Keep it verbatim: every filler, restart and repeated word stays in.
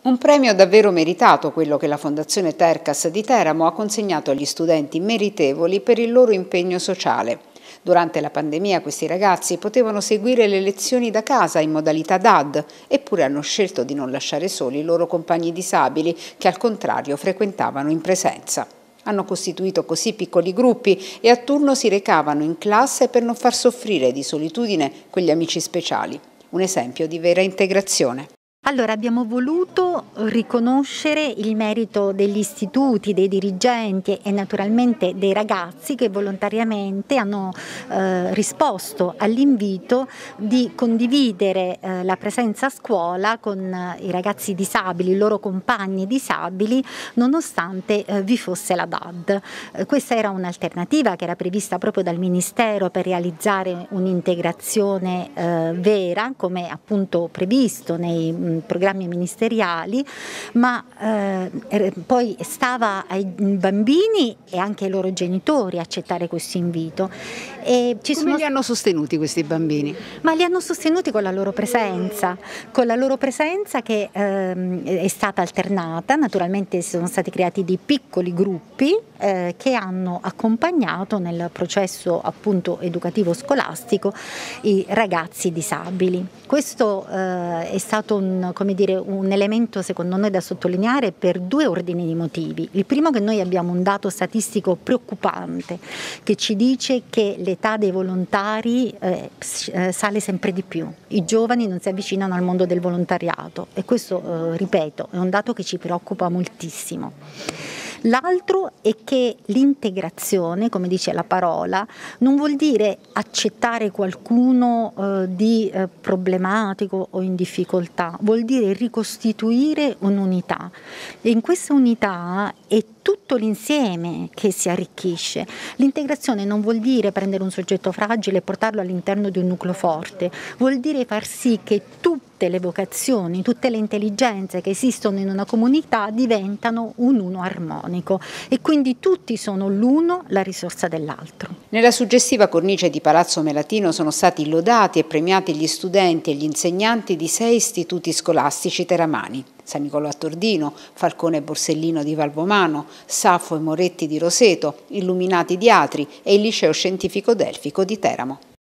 Un premio davvero meritato, quello che la Fondazione Tercas di Teramo ha consegnato agli studenti meritevoli per il loro impegno sociale. Durante la pandemia questi ragazzi potevano seguire le lezioni da casa in modalità D A D, eppure hanno scelto di non lasciare soli i loro compagni disabili che al contrario frequentavano in presenza. Hanno costituito così piccoli gruppi e a turno si recavano in classe per non far soffrire di solitudine quegli amici speciali. Un esempio di vera integrazione. Allora, abbiamo voluto riconoscere il merito degli istituti, dei dirigenti e naturalmente dei ragazzi che volontariamente hanno eh, risposto all'invito di condividere eh, la presenza a scuola con eh, i ragazzi disabili, i loro compagni disabili, nonostante eh, vi fosse la D A D. Eh, questa era un'alternativa che era prevista proprio dal Ministero per realizzare un'integrazione eh, vera, come appunto previsto nei programmi ministeriali, ma eh, poi stava ai bambini e anche ai loro genitori accettare questo invito. E ci Come sono... li hanno sostenuti questi bambini? Ma li hanno sostenuti con la loro presenza, con la loro presenza che ehm, è stata alternata. Naturalmente sono stati creati dei piccoli gruppi eh, che hanno accompagnato nel processo appunto educativo scolastico i ragazzi disabili. Questo eh, è stato un, come dire, un elemento secondo noi da sottolineare per due ordini di motivi. Il primo, che noi abbiamo un dato statistico preoccupante che ci dice che l'età dei volontari eh, sale sempre di più. I giovani non si avvicinano al mondo del volontariato e questo, eh, ripeto, è un dato che ci preoccupa moltissimo. L'altro è che l'integrazione, come dice la parola, non vuol dire accettare qualcuno eh, di eh, problematico o in difficoltà, vuol dire ricostituire un'unità e in questa unità è tutto l'insieme che si arricchisce. L'integrazione non vuol dire prendere un soggetto fragile e portarlo all'interno di un nucleo forte, vuol dire far sì che tutte le vocazioni, tutte le intelligenze che esistono in una comunità diventano un uno armonico e quindi tutti sono l'uno la risorsa dell'altro. Nella suggestiva cornice di Palazzo Melatino sono stati lodati e premiati gli studenti e gli insegnanti di sei istituti scolastici teramani: San Nicolò a Tordino, Falcone e Borsellino di Valvomano, Saffo e Moretti di Roseto, Illuminati di Atri e il Liceo Scientifico Delfico di Teramo.